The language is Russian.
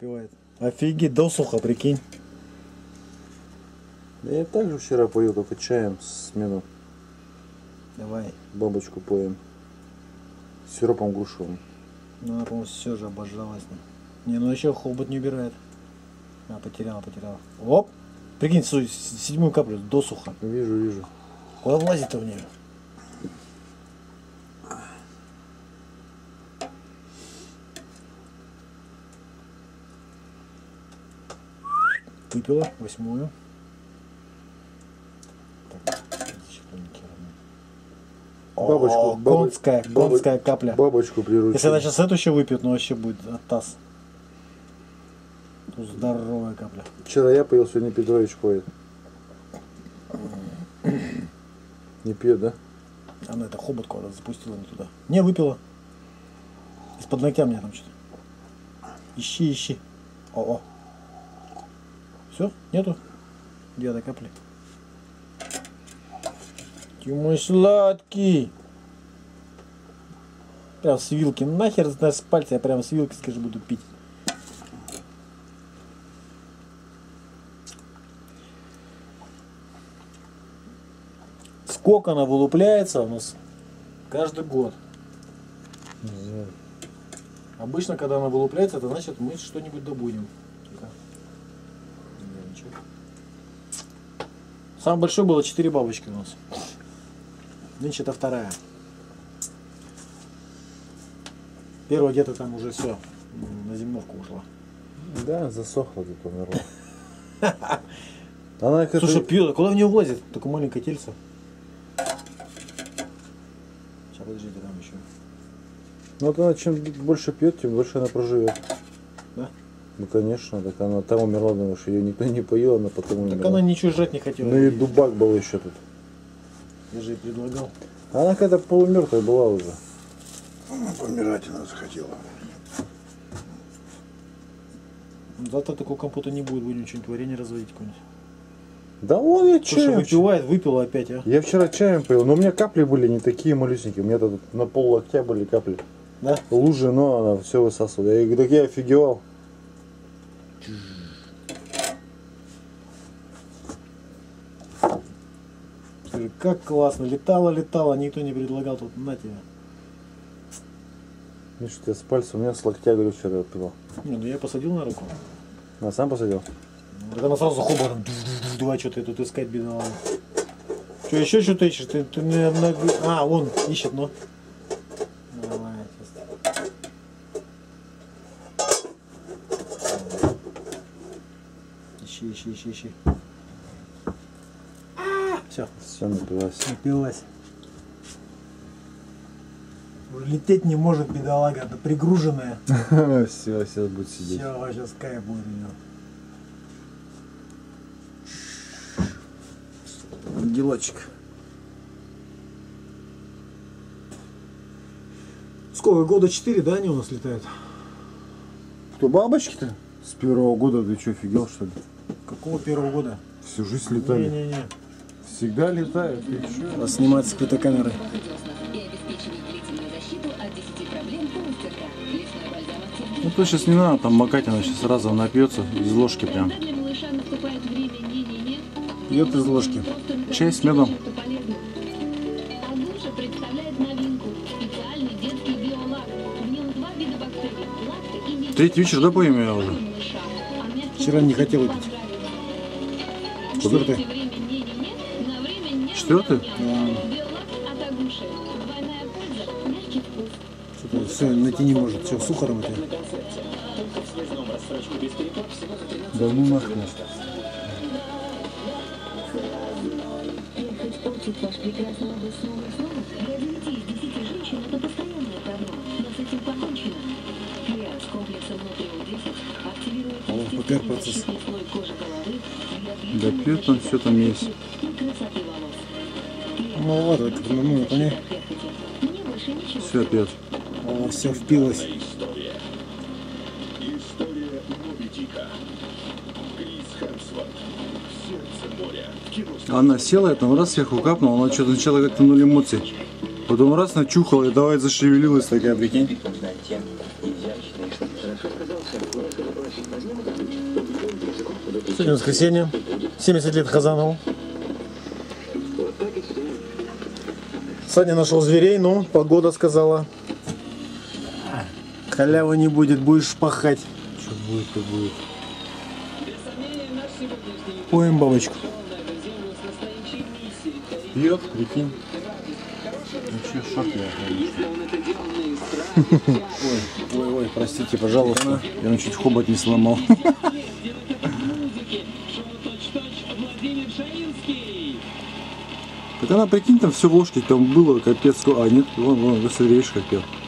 выпивает. Офигеть, досуха, прикинь. Я также вчера поел, только чаем с медом. Давай. Бабочку поем. С сиропом грушевым. Ну, она, по-моему, все же обожалась. Не, ну еще хобот не убирает. А, потеряла. Оп! Прикинь, седьмую каплю, досуха. Вижу. Куда влазит-то в нее? Выпила восьмую. Бабочку, конская капля. Бабочку приручила. Если она сейчас эту еще выпьет, ну вообще будет таз. Тут здоровая капля. Вчера я поел, сегодня Петрович поет. Не пьет, да? Она это хобот куда-то запустила не туда. Не, выпила. Из-под ногтя мне там что-то. Ищи. О. Все? Нету? Девятой капли. Ты мой сладкий. Прям с вилки. Нахер с пальца я прям с вилки, скажи, буду пить. Сколько она вылупляется у нас каждый год. Обычно, когда она вылупляется, это значит, мы что-нибудь добудем. Самое большое было 4 бабочки у нас. Нынче это вторая. Первая где-то там уже все на зимовку ушла. Да, засохла, тут умерла. Она как Слушай, пьет, куда в нее влазит? Только маленькое тельце. Сейчас, подождите, там еще. Ну вот она чем больше пьет, тем больше она проживет. Да? Ну конечно, так она там умерла, думаешь, ее никто не поел, она потом умерла. Так она ничего жрать не хотела. Ну и дубак был еще тут. Я же ей предлагал. Она когда полумертвая была уже. Помирать она захотела. Завтра такого компота не будет, будем что-нибудь варенье разводить какое-нибудь. Да вон я Слушай, чаем. выпивает, выпила опять, а? Я вчера чаем пил, но у меня капли были не такие малюсенькие. У меня тут на пол локтя были капли. Да? Лужи, но она все высасывала. Я говорю, так я офигевал. Слушай, как классно. Летала, никто не предлагал, тут на тебя. Видишь, я с пальца, у меня с локтя, говорю, вчера пила. Не, ну я посадил на руку. А сам посадил? Так она сразу хоботом. Давай что-то тут искать, бедолага. Что, еще что-то ищешь? Ты наверное... А, вон, ищет, но. Давай, сейчас. Ищи. Все. Все, напилась. Напилась. Лететь не может, бедолага, это пригруженная. Все, сейчас будет сидеть. Все, сейчас кайф будет у нее. Ангелочек. Сколько? Года 4, да, они у нас летают? Кто, бабочки-то? С первого года ты что, офигел, что ли? Какого первого года? Всю жизнь летали. Не. Всегда летают. Надо снимать с фотокамеры. Ну то сейчас не надо там макать, она сейчас сразу напьется из ложки прям. Пьет из ложки. Чай с медом. Третий вечер, да, поем я уже? Вчера не хотел выпить. Четвертый. Четвертый? Что-то все найти не может. Все, сухаром это. Да ну нахрен. ПКР процесс. Да пьет он, все там есть. Ну вот, это, ну, понял. Все пьет. О, все впилось. Она села, я там раз сверху капнула, она что-то начала как-то нуль эмоций. Потом раз начухала и давай зашевелилась такая, прикинь. Сегодня воскресенье. 70 лет Хазанову. Саня нашел зверей, но погода сказала. Халявы не будет, будешь пахать. Что будет, то будет. Поем бабочку. Пьет, прикинь. Ну что, шок я. Ой, простите, пожалуйста. Я чуть хобот не сломал. Так она, прикинь, там все в ложке, там было капец. А нет, вон, вон, смотри, видишь, как пел.